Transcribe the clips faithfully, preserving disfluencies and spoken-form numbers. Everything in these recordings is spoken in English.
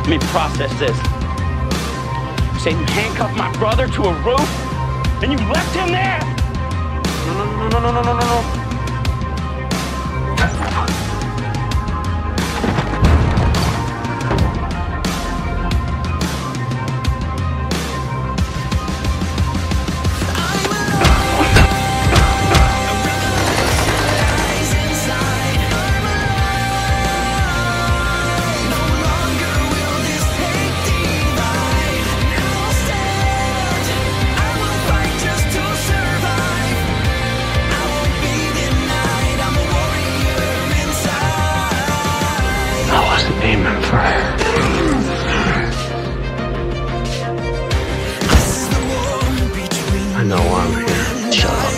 me process this. Say you handcuffed my brother to a roof and you left him there? No, no, no, no, no, no, no, no. Aiming for her. I know I'm here. Shut up.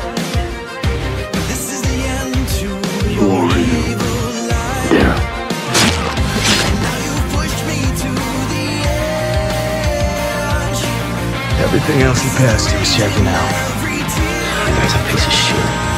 Who are you? Daryl. Everything else he passed, he was checking out. That guy's a piece of shit.